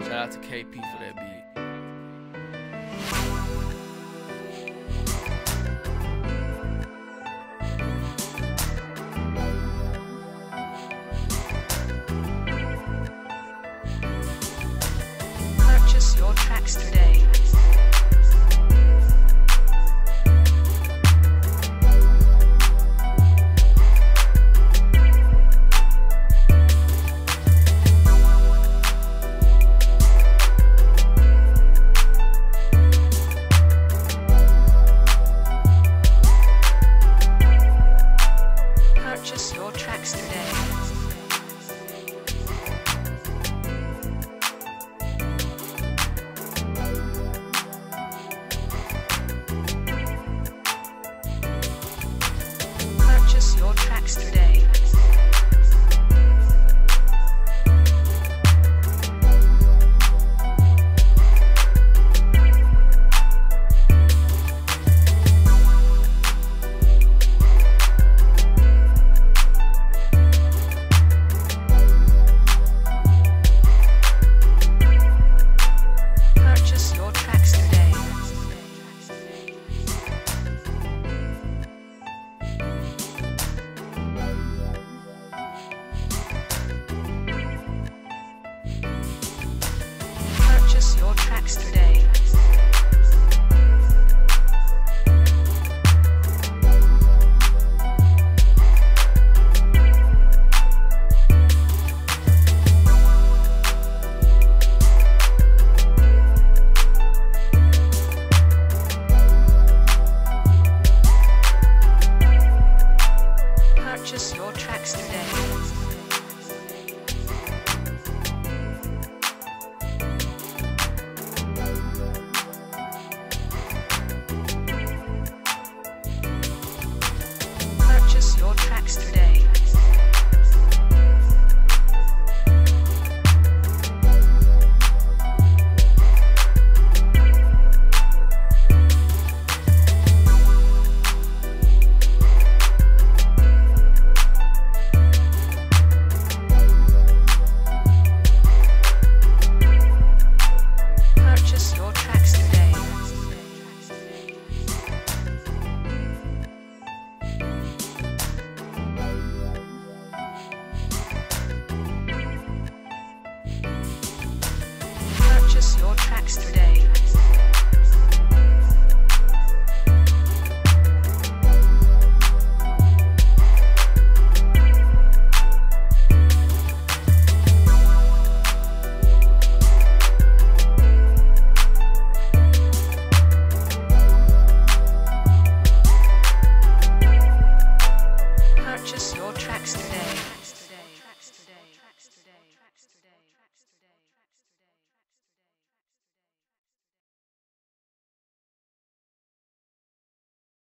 Shout out to KP for that beat. Purchase your tracks today. Purchase your tracks today. Purchase your tracks today. Purchase your tracks today. Purchase your tracks today. Purchase your tracks today. Purchase your tracks today. Purchase your tracks today. Purchase your tracks today.